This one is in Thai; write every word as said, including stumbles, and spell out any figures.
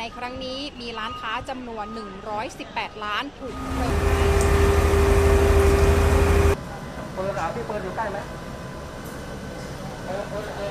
ในครั้งนี้มีร้านค้าจำนวนหนึ่งร้อยสิบแปดร้านถูกเพลิงไหม้ปืนเหรอพี่ปืนอยู่ใกล้ไหมเออเออเออ